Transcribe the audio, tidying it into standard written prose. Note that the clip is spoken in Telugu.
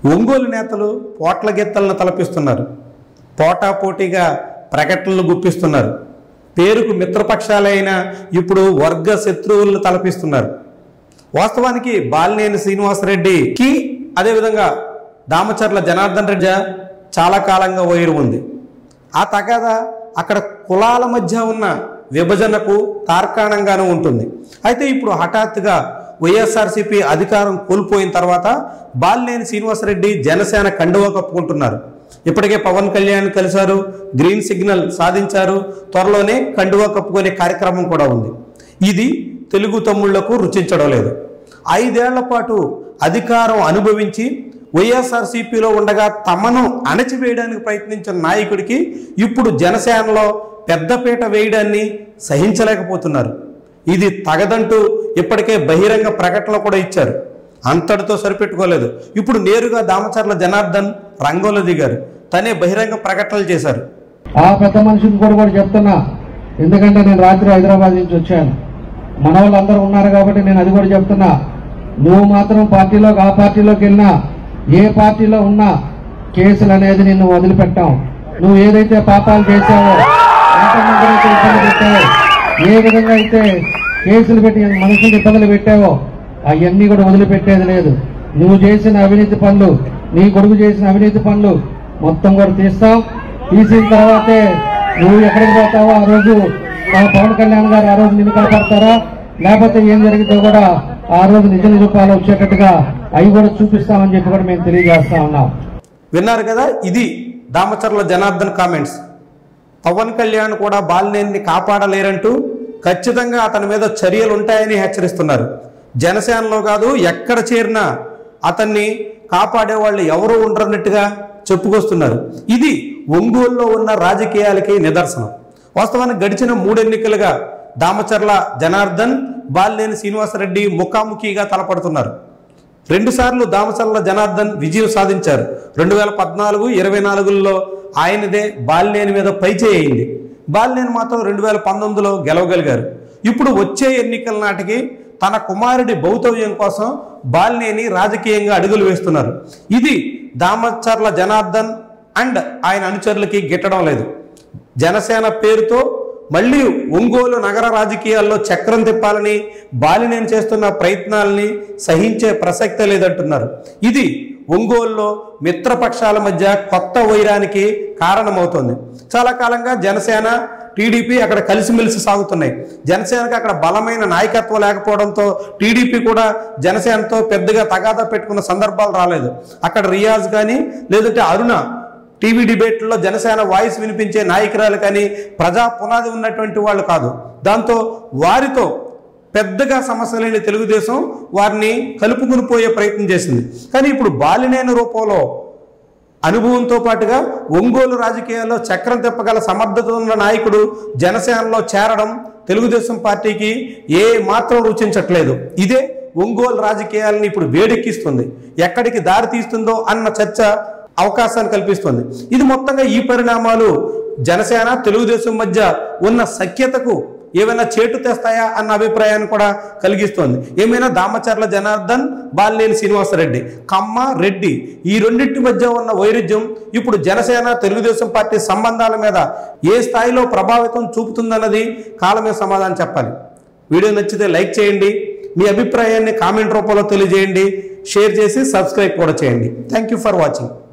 ఒంగోలు నేతలు పోట్ల గిత్తలను తలపిస్తున్నారు. పోటాపోటీగా ప్రకటనలు గుప్పిస్తున్నారు. పేరుకు మిత్రపక్షాలైన ఇప్పుడు వర్గ శత్రువులను తలపిస్తున్నారు. వాస్తవానికి బాలినేని శ్రీనివాసరెడ్డికి అదేవిధంగా దామచర్ల జనార్దన్ రెడ్డి చాలా కాలంగా వైరు ఉంది. ఆ తగాదా అక్కడ కులాల మధ్య ఉన్న విభజనకు తార్కాణంగానూ ఉంటుంది. అయితే ఇప్పుడు హఠాత్తుగా వైఎస్ఆర్సీపీ అధికారం కోల్పోయిన తర్వాత బాలినేని శ్రీనివాసరెడ్డి జనసేన కండువా కప్పుకుంటున్నారు. ఇప్పటికే పవన్ కళ్యాణ్ కలిశారు, గ్రీన్ సిగ్నల్ సాధించారు. త్వరలోనే కండువా కప్పుకునే కార్యక్రమం కూడా ఉంది. ఇది తెలుగు తమ్ముళ్లకు రుచించడం లేదు. 5 ఏళ్ల పాటు అధికారం అనుభవించి వైఎస్ఆర్సీపీలో ఉండగా తమను అణచివేయడానికి ప్రయత్నించిన నాయకుడికి ఇప్పుడు జనసేనలో పెద్దపీట వేయడాన్ని సహించలేకపోతున్నారు. ఇది తగదంటూ ఇప్పటికే బహిరంగ ప్రకటనలు కూడా ఇచ్చారు. అంతటితో సరిపెట్టుకోలేదు. ఇప్పుడు నేరుగా దామచర్ల జనార్దన్ రంగంలో దిగారు. తనే బహిరంగ ప్రకటనలు చేశారు. ఆ పెద్ద మనిషిని కూడా చెప్తున్నా, ఎందుకంటే నేను రాత్రి హైదరాబాద్ నుంచి వచ్చాను. మన వాళ్ళందరూ ఉన్నారు కాబట్టి నేను అది కూడా చెప్తున్నా. నువ్వు మాత్రం పార్టీలోకి ఆ పార్టీలోకి వెళ్ళినా ఏ పార్టీలో ఉన్నా కేసులు అనేది నిన్ను వదిలిపెట్టాం. నువ్వు ఏదైతే పాపాలు చేశావో, ఎంతమంది అయితే ఇబ్బంది పెట్టావో, ఏ విధంగా అయితే కేసులు పెట్టి మనుషులు ఇబ్బందులు పెట్టావో అవన్నీ కూడా వదిలిపెట్టేది లేదు. నువ్వు చేసిన అవినీతి పనులు, నీ కొడుకు చేసిన అవినీతి పనులు మొత్తం కూడా తీస్తాం. తీసిన తర్వాతే నువ్వు ఎక్కడికి పోతావో ఆ రోజు పవన్ కళ్యాణ్ గారు ఆ రోజు నిన్ను కాపాడతారా, లేకపోతే ఏం జరిగితే కూడా ఆ రోజు నిజ రూపాలు వచ్చేటట్టుగా అవి కూడా చూపిస్తామని చెప్పి కూడా మేము తెలియజేస్తా ఉన్నాం. విన్నారు కదా, ఇది దామచర్ల జనార్దన్ కామెంట్స్. పవన్ కళ్యాణ్ కూడా బాలినేనిని కాపాడలేరంటూ ఖచ్చితంగా అతని మీద చర్యలు ఉంటాయని హెచ్చరిస్తున్నారు. జనసేనలో కాదు ఎక్కడ చేరినా అతన్ని కాపాడే వాళ్ళు ఎవరూ ఉండరన్నట్టుగా చెప్పుకొస్తున్నారు. ఇది ఒంగోలులో ఉన్న రాజకీయాలకి నిదర్శనం. వాస్తవానికి గడిచిన 3 ఎన్నికలుగా దామచర్ల జనార్దన్, బాలినేని శ్రీనివాసరెడ్డి ముఖాముఖిగా తలపడుతున్నారు. 2 సార్లు దామచర్ల జనార్దన్ విజయం సాధించారు. 2014, 24లో ఆయనదే బాలినేని మీద పైచేయి అయింది. బాలినేని మాత్రం 2019లో గెలవగలిగారు. ఇప్పుడు వచ్చే ఎన్నికల నాటికి తన కుమారుడి భౌతవ్యం కోసం బాలినేని రాజకీయంగా అడుగులు వేస్తున్నారు. ఇది దామచర్ల జనార్దన్ అండ్ ఆయన అనుచరులకి గిట్టడం లేదు. జనసేన పేరుతో మళ్ళీ ఒంగోలు నగర రాజకీయాల్లో చక్రం తిప్పాలని బాలినేని చేస్తున్న ప్రయత్నాలని సహించే ప్రసక్తే లేదంటున్నారు. ఇది ఒంగోలులో మిత్రపక్షాల మధ్య కొత్త వైరానికి కారణమవుతోంది. చాలా కాలంగా జనసేన, టీడీపీ అక్కడ కలిసిమెలిసి సాగుతున్నాయి. జనసేనకు అక్కడ బలమైన నాయకత్వం లేకపోవడంతో టీడీపీ కూడా జనసేనతో పెద్దగా తగాదా పెట్టుకున్న సందర్భాలు రాలేదు. అక్కడ రియాజ్ కానీ లేదంటే అరుణ టీవీ డిబేట్లో జనసేన వాయిస్ వినిపించే నాయకురాలు కానీ ప్రజా పునాది ఉన్నటువంటి వాళ్ళు కాదు. దాంతో వారితో పెద్దగా సమస్య లేని తెలుగుదేశం వారిని కలుపుకుని పోయే ప్రయత్నం చేసింది. కానీ ఇప్పుడు బాలినేని రూపంలో అనుభవంతో పాటుగా ఒంగోలు రాజకీయాల్లో చక్రం తిప్పగల సమర్థత ఉన్న నాయకుడు జనసేనలో చేరడం తెలుగుదేశం పార్టీకి ఏ మాత్రం రుచించట్లేదు. ఇదే ఒంగోలు రాజకీయాలను ఇప్పుడు వేడెక్కిస్తుంది. ఎక్కడికి దారి తీస్తుందో అన్న చర్చ అవకాశాన్ని కల్పిస్తుంది. ఇది మొత్తంగా ఈ పరిణామాలు జనసేన, తెలుగుదేశం మధ్య ఉన్న సఖ్యతకు ఏమైనా చేటు తెస్తాయా అన్న అభిప్రాయాన్ని కూడా కలిగిస్తోంది. ఏమైనా దామచర్ల జనార్దన్, బాలినేని శ్రీనివాసరెడ్డి, కమ్మ, రెడ్డి ఈ రెండింటి మధ్య ఉన్న వైరుధ్యం ఇప్పుడు జనసేన, తెలుగుదేశం పార్టీ సంబంధాల మీద ఏ స్థాయిలో ప్రభావితం చూపుతుందన్నది కాలమే సమాధానం చెప్పాలి. వీడియో నచ్చితే లైక్ చేయండి, మీ అభిప్రాయాన్ని కామెంట్ రూపంలో తెలియజేయండి, షేర్ చేసి సబ్స్క్రైబ్ కూడా చేయండి. Thank you for watching.